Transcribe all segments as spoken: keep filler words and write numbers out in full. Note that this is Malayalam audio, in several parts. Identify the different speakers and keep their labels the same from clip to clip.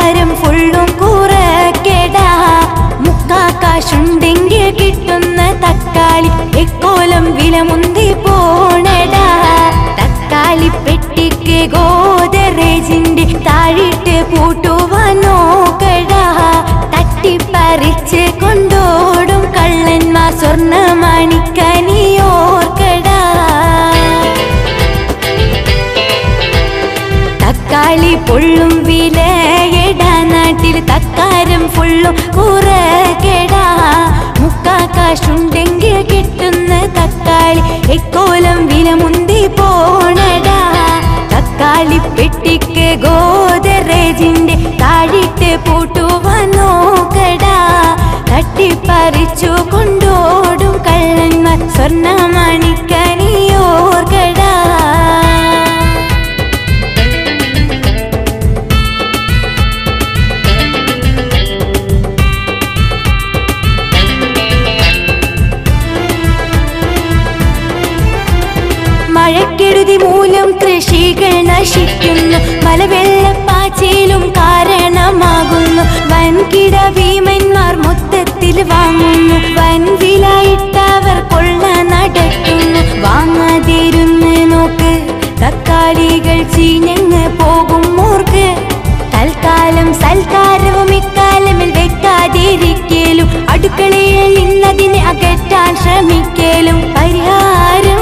Speaker 1: തക്കാരം ഫുള്ളും കുറക്കടാ. മുക്കാക്കാശുണ്ടെങ്കിൽ കിട്ടുന്ന തക്കാളി എക്കോലം വില മുന്തി പോണടാ. തക്കാളി പെട്ടിക്ക് ഗോദറേജിന്റെ താഴിട്ട് പൂട്ടുവാൻ നോക്കടാ. തട്ടിപ്പറിച്ച് കൊണ്ടോടും കള്ളന്മാർ സ്വർണ്ണ മാണിക്കനിയോർക്കടാ. തക്കാളി പൊള്ളും വിലയടാ നാട്ടിൽ തക്കാരം ഫുള്ളും കുറക്കടാ. മുക്കാക്കാശുണ്ടെങ്കിൽ കിട്ടുന്ന തക്കാളി എക്കോലം വില മുന്തി പോണടാ. തക്കാളി പെട്ടിക്ക് ഗോദറേജിന്റെ താഴിട്ട് പൂട്ടുവാൻ നോക്കടാ. തട്ടിപ്പറിച്ചു കൊണ്ടോടും കള്ളന്മാർ സ്വർണ്ണ മാണിക്കനിയോർക്കടാ. മഴക്കെടുതി മൂലം കൃഷികൾ നശിക്കുന്നു. മലവെള്ളപ്പാച്ചിലും കാരണമാകുന്നു. വൻകിട ഭീമന്മാർ മൊത്തത്തിൽ വാങ്ങുന്നു. വൻവിലയിട്ടവർ കൊള്ള നടത്തുന്നു. വാങ്ങാതിരുന്ന് നോക്ക് തക്കാളികൾ ചീഞ്ഞങ്ങ് പോകും മൂർക്ക്. തൽക്കാലം സൽക്കാരവും ഇക്കാലമിൽ വെക്കാതിരിക്കലും അടുക്കളയിൽ നിന്നതിനെ അകറ്റാൻ ശ്രമിക്കലും പരിഹാരം.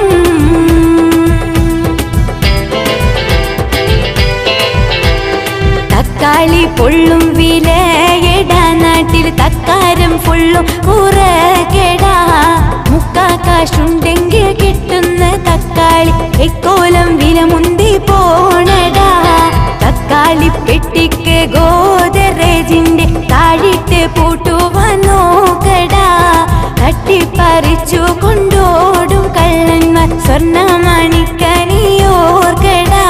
Speaker 1: തക്കാളി പൊള്ളും വിലയടാ നാട്ടിൽ തക്കാരം ഫുള്ളും കുറക്കടാ. മുക്കാക്കാശുണ്ടെങ്കിൽ കിട്ടുന്ന തക്കാളി എക്കോലം വില മുന്തി പോണടാ. തക്കാളി പെട്ടിക്ക് ഗോദറേജിന്റെ താഴിട്ട് പൂട്ടുവാൻ നോക്കടാ. തട്ടിപ്പറിച്ചു കൊണ്ടോടും കള്ളന്മാർ സ്വർണ്ണ മാണിക്കനിയോർക്കടാ.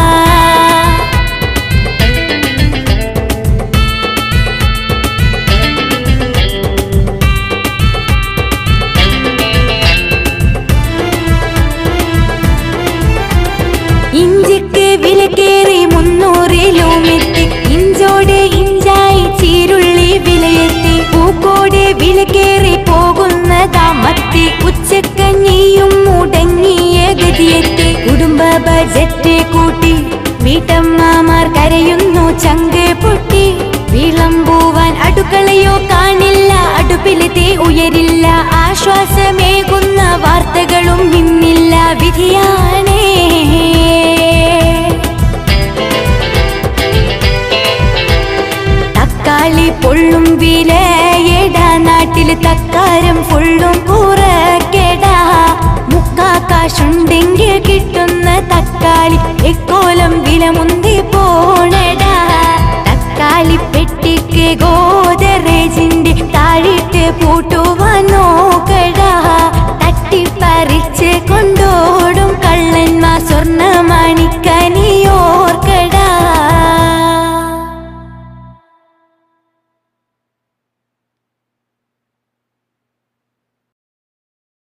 Speaker 1: ഇഞ്ചിക്ക് വിലക്കേറി മുന്നൂറിലുമെത്തി. ഇഞ്ചോടെ ഇഞ്ചായി ചീരുള്ളി വിലയെത്തി. പൂക്കോടെ വിലക്കേറി പോകുന്നതാ മത്തി. ഉച്ചക്കഞ്ഞിയും മുടങ്ങിയ ഗതിയെത്തി. കുടുംബ ബജറ്റ് കൂട്ടി വീട്ടമ്മമാർ കരയുന്നു ചങ്ക് പൊട്ടി. വിളമ്പുവാൻ അടുക്കളയോ കാണില്ല. അടുപ്പിലെ തീ ഉയരില്ല. ആശ്വാസമേകുന്ന വാർത്തകളും ഇന്നില്ല. വിധിയാണേ തക്കാളി പൊള്ളും വിലയടാ നാട്ടിൽ തക്കാരം ഫുള്ളും കുറക്കടാ. മുക്കാക്കാശുണ്ടെങ്കിൽ കിട്ടുന്ന തക്കാളി എക്കോ